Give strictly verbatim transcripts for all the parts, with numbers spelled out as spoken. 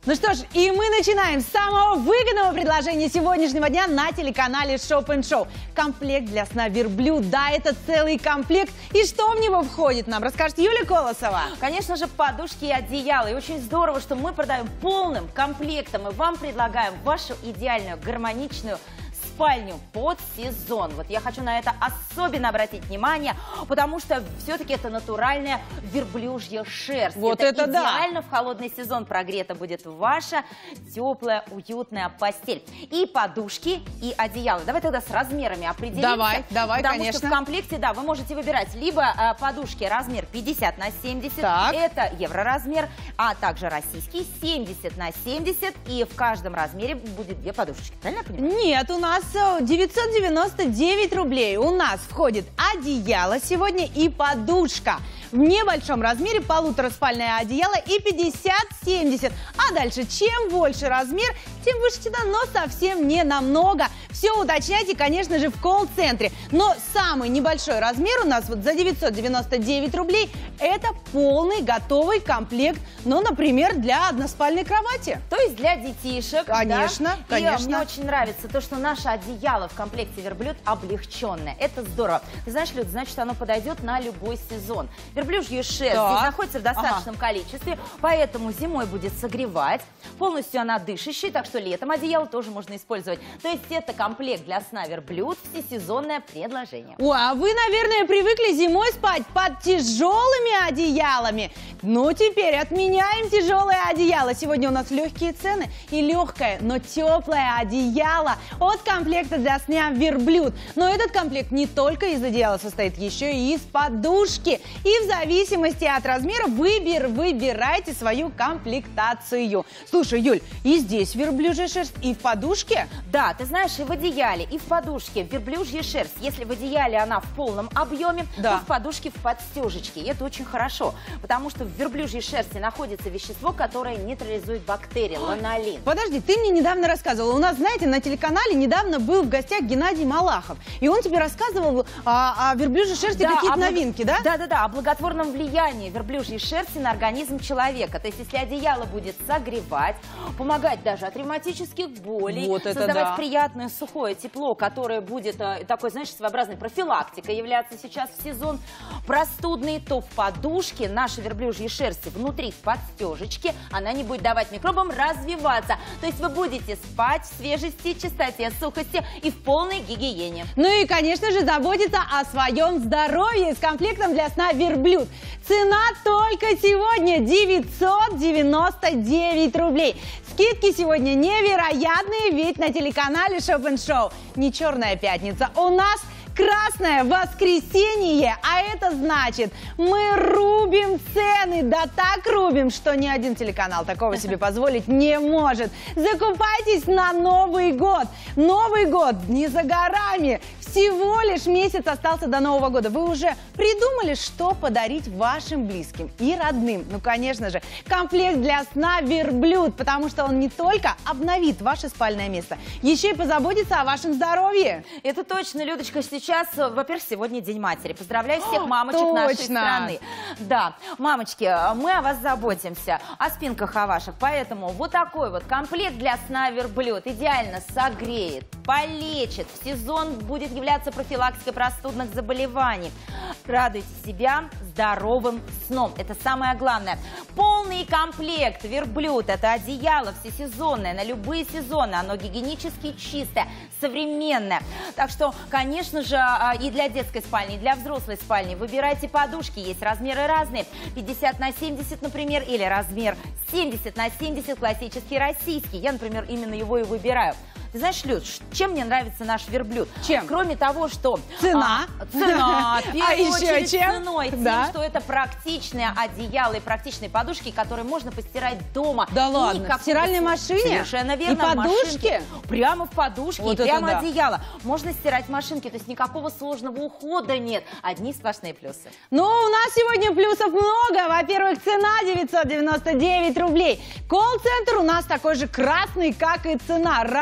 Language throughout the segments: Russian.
Ну что ж, и мы начинаем с самого выгодного предложения сегодняшнего дня на телеканале Shop and Show. Комплект для сна верблюд. Да, это целый комплект. И что в него входит, нам расскажет Юлия Колосова. Конечно же, подушки и одеяла. И очень здорово, что мы продаем полным комплектом. И вам предлагаем вашу идеальную, гармоничную спальню под сезон. Вот я хочу на это особенно обратить внимание, потому что все-таки это натуральная верблюжья шерсть. Вот это, это идеально да. в холодный сезон прогрета будет ваша теплая, уютная постель. И подушки, и одеяла. Давай тогда с размерами определимся. Давай, давай, потому конечно. Потому что в комплекте, да, вы можете выбирать либо э, подушки размер пятьдесят на семьдесят, так. это евроразмер, а также российский семьдесят на семьдесят, и в каждом размере будет две подушечки. Правильно я понимаю? Нет, у нас девятьсот девяносто девять рублей. У нас входит одеяло сегодня и подушка. В небольшом размере полутораспальное одеяло и пятьдесят семьдесят. А дальше, чем больше размер, тем выше цена, но совсем не намного. Все уточняйте, конечно же, в колл-центре. Но самый небольшой размер у нас вот за девятьсот девяносто девять рублей – это полный готовый комплект, ну, например, для односпальной кровати. То есть для детишек. Конечно, да? конечно. И мне очень нравится то, что наше одеяло в комплекте верблюд облегченное. Это здорово. Ты знаешь, Люд, значит, оно подойдет на любой сезон. Верблюжья шерсть Так. здесь находится в достаточном ага. количестве, поэтому зимой будет согревать. Полностью она дышащая, так что летом одеяло тоже можно использовать. То есть это комплект для сна верблюд, всесезонное предложение. О, а вы, наверное, привыкли зимой спать под тяжелыми одеялами. Ну, теперь отменяем тяжелое одеяло. Сегодня у нас легкие цены и легкое, но теплое одеяло от комплекта для сна верблюд. Но этот комплект не только из одеяла состоит, еще и из подушки. И в зависимости от размера выбер, выбирайте свою комплектацию. Слушай, Юль, и здесь верблюжья шерсть, и в подушке? Да, ты знаешь, и в одеяле, и в подушке верблюжья шерсть. Если в одеяле она в полном объеме, да. то в подушке в подстежечке. И это очень хорошо, потому что в верблюжьей шерсти находится вещество, которое нейтрализует бактерии, ланолин. Подожди, ты мне недавно рассказывала. У нас, знаете, на телеканале недавно был в гостях Геннадий Малахов. И он тебе рассказывал о, о верблюжьей шерсти, да, какие-то благ... новинки, да? Да-да-да, о благотворном влиянии верблюжьей шерсти на организм человека. То есть если одеяло будет согревать, помогать даже от ревматических болей, вот это создавать да. приятное сухое тепло, которое будет э, такой, знаешь, своеобразной профилактикой являться сейчас в сезон простудный, то в подушке нашей верблюжьей шерсти внутри в подстежечке она не будет давать микробам развиваться. То есть вы будете спать в свежести, чистоте, сухости и в полной гигиене. Ну и, конечно же, заботиться о своем здоровье с комплектом для сна верблюд. Цена только сегодня девятьсот девяносто девять рублей. Скидки сегодня невероятные, ведь на телеканале Shop and Show не черная пятница, у нас красное воскресенье, а это значит, мы рубим цены, да так рубим, что ни один телеканал такого себе позволить не может. Закупайтесь на Новый год. Новый год не за горами. Всего лишь месяц остался до Нового года. Вы уже придумали, что подарить вашим близким и родным? Ну, конечно же, комплект для сна верблюд, потому что он не только обновит ваше спальное место, еще и позаботится о вашем здоровье. Это точно, Людочка. Сейчас, во-первых, сегодня День матери. Поздравляю всех мамочек Точно. нашей страны. Да, мамочки, мы о вас заботимся, о спинках о ваших. Поэтому вот такой вот комплект для сна верблюд идеально согреет, полечит. В сезон будет являться профилактикой простудных заболеваний. Радуйте себя здоровым сном. Это самое главное. Полный комплект верблюд. Это одеяло всесезонное, на любые сезоны. Оно гигиенически чистое, современное. Так что, конечно же, и для детской спальни, и для взрослой спальни выбирайте подушки. Есть размеры разные. пятьдесят на семьдесят, например, или размер семьдесят на семьдесят, классический российский. Я, например, именно его и выбираю. Ты знаешь, Люд, чем мне нравится наш верблюд? Чем? Кроме того, что... Цена. А, цена, в первую А еще очередь чем? ценой. Тем, Да. что это практичные одеяла и практичные подушки, которые можно постирать дома. Да ладно, Никакого в стиральной су- машине? Совершенно верно. И в подушки? машинке. Прямо в подушке, Вот и это прямо да. одеяло. Можно стирать в машинке, то есть никакого сложного ухода нет. Одни сплошные плюсы. Ну, у нас сегодня плюсов много. Во-первых, цена девятьсот девяносто девять рублей. Колл-центр у нас такой же красный, как и цена. Рассказывайте.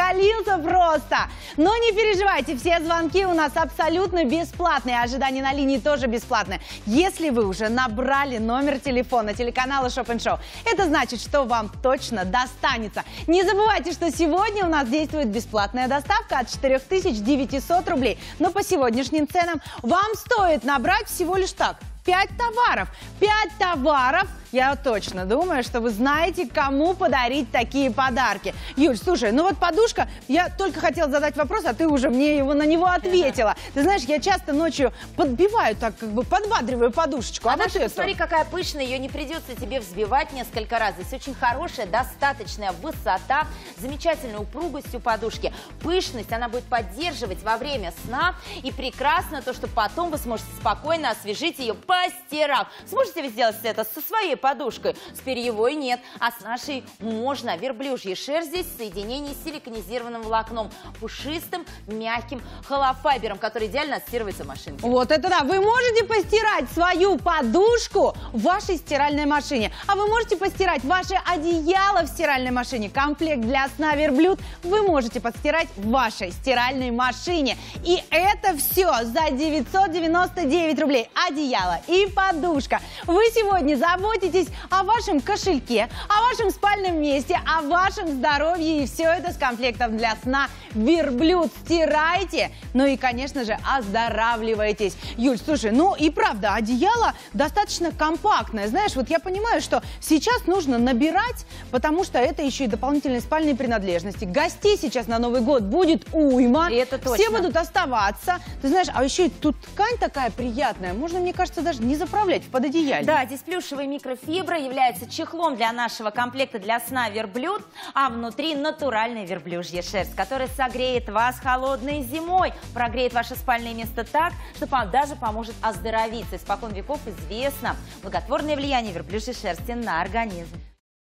накалился просто. Но не переживайте, все звонки у нас абсолютно бесплатные, ожидания на линии тоже бесплатные. Если вы уже набрали номер телефона телеканала Шоп энд Шоу, это значит, что вам точно достанется. Не забывайте, что сегодня у нас действует бесплатная доставка от четырёх тысяч девятисот рублей. Но по сегодняшним ценам вам стоит набрать всего лишь так. Пять товаров. Пять товаров. Я точно думаю, что вы знаете, кому подарить такие подарки. Юль, слушай, ну вот подушка, я только хотела задать вопрос, а ты уже мне его на него ответила. Ты знаешь, я часто ночью подбиваю, так как бы подбадриваю подушечку. А, а вот вот посмотри, какая пышная, ее не придется тебе взбивать несколько раз. Здесь очень хорошая, достаточная высота, замечательная упругость у подушки. Пышность она будет поддерживать во время сна. И прекрасно то, что потом вы сможете спокойно освежить ее, постирав. Сможете вы сделать это со своей подушкой? С перьевой нет, а с нашей можно. Верблюжья шерсть здесь в соединении с силиконизированным волокном, пушистым, мягким холофайбером, который идеально отстирывается в машинке. Вот это да! Вы можете постирать свою подушку в вашей стиральной машине, а вы можете постирать ваше одеяло в стиральной машине. Комплект для сна верблюд вы можете постирать в вашей стиральной машине. И это все за девятьсот девяносто девять рублей. Одеяло и подушка. Вы сегодня заботитесь о вашем кошельке, о вашем спальном месте, о вашем здоровье. И все это с комплектом для сна верблюд. Стирайте, ну и, конечно же, оздоравливайтесь. Юль, слушай, ну и правда, одеяло достаточно компактное. Знаешь, вот я понимаю, что сейчас нужно набирать, потому что это еще и дополнительные спальные принадлежности. Гостей сейчас на Новый год будет уйма. И это точно. Все будут оставаться. Ты знаешь, а еще и тут ткань такая приятная. Можно, мне кажется, даже не заправлять в пододеяльник. Да, здесь плюшевая микрофибра является чехлом для нашего комплекта для сна верблюд, а внутри натуральная верблюжья шерсть, которая согреет вас холодной зимой, прогреет ваше спальное место так, что вам даже поможет оздоровиться. Испокон веков известно благотворное влияние верблюжьей шерсти на организм.